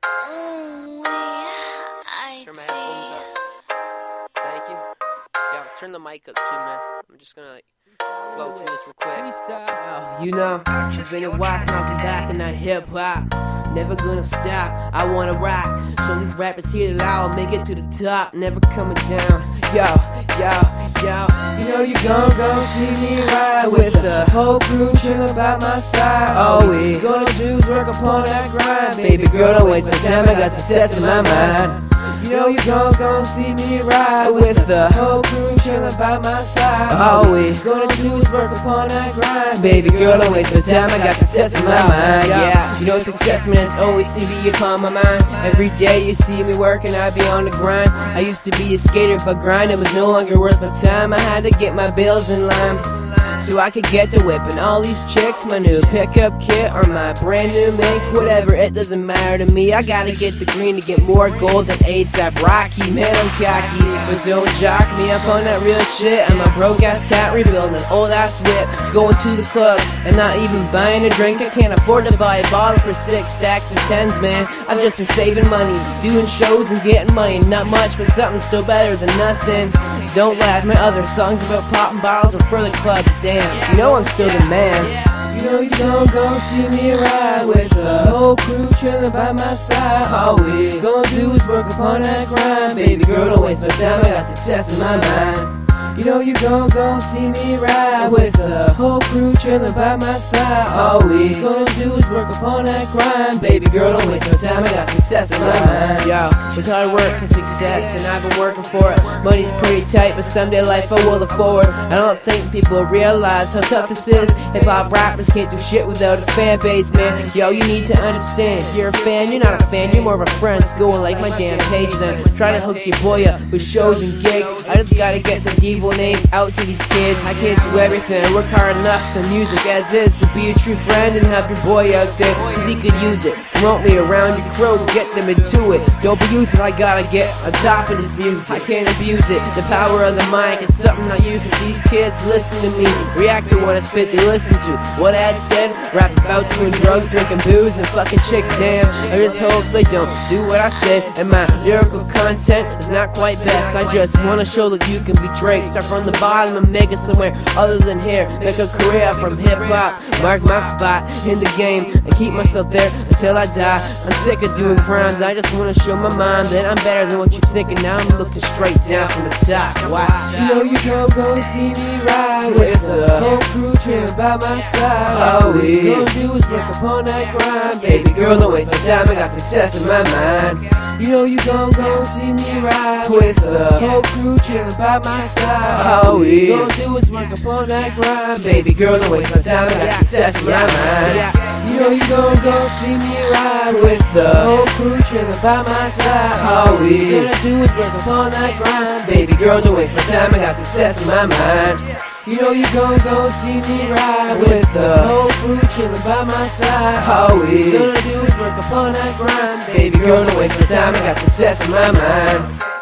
Turn my headphones up. Thank you. Yo, turn the mic up too, man. I'm just gonna flow through this real quick. Yo, you know, it's been a while since I've been back in that hip hop. Never gonna stop, I wanna rock. Show these rappers here that I'll make it to the top. Never coming down. Yo, you know you gon' see me ride with the whole crew chillin' by my side. All we gonna do is work upon that grind. Baby girl, don't waste my time, I got success in my mind. You know you gon' see me ride with the whole crew chillin' by my side. All we gonna do is work upon that grind. Baby girl, don't waste my time, I got success in my mind. Yeah, you know success, man, it's always to be upon my mind. Every day you see me working, I be on the grind. I used to be a skater, but grinding was no longer worth my time. I had to get my bills in line so I could get the whip. And all these chicks, my new pickup kit or my brand new make, whatever, it doesn't matter to me. I gotta get the green to get more gold than ASAP Rocky. Man, I'm cocky, but don't jock me up on that real shit. I'm a broke ass cat rebuilding an old ass whip, going to the club and not even buying a drink. I can't afford to buy a bottle for 6 stacks of 10s, man. I've just been saving money, doing shows and getting money. Not much, but something still better than nothing. Don't laugh, my other songs about popping bottles were for the clubs. Damn, you know I'm still the man. You know you gon' see me ride with the whole crew chillin' by my side. All we gon' do is work upon that grind. Baby girl, don't waste my time, I got success in my mind. You know you gon' see me ride with the whole crew chillin' by my side. All we gonna do is work upon that grind. Baby girl, don't waste no time, I got success in my mind. Yo, it's hard work and success, and I've been working for it. Money's pretty tight, but someday life I will afford. I don't think people realize how tough this is. Hip-hop rappers can't do shit without a fan base, man. Yo, you need to understand, if you're a fan, you're not a fan, you're more of a friend. So go and like my damn page then. Try to hook your boy up with shows and gigs. I just gotta get the Devo name out to these kids. I can't do everything, I work hard enough for music as is. So be a true friend and help your boy out there, cause he could use it. Promote me around your crew, get them into it. Don't be used, I gotta get on top of this music. I can't abuse it, the power of the mic is something I use. Cause these kids listen to me, react to what I spit, they listen to what I had said. Rap about doing drugs, drinking booze, and fucking chicks, damn. I just hope they don't do what I said. And my lyrical content is not quite best. I just wanna show that you can be Drake. Start from the bottom and make it somewhere other than here. Make a career from hip-hop, mark my spot in the game, and keep myself there until I die. I'm sick of doing crimes, I just wanna show my mind that I'm better than what you're thinking. Now I'm looking straight down from the top. Wow. You know you gon' see me ride with the whole crew chillin' by my side. All we gon' do is work upon that grind. Baby girl, don't waste my time, I got success in my mind. You know you gon' see me ride with the whole crew chillin' by my side. All we gon' do is work upon that grind. Baby girl, don't waste my time, I got success in my mind. You know you gon' see me ride with the whole crew chillin' by my side. All we gonna do is work upon that grind. Baby girl, don't waste my time, I got success in my mind. You know you gon' see me ride with the whole crew chillin' by my side. All we gonna do is work upon that grind. Baby girl, don't waste my time, I got success in my mind.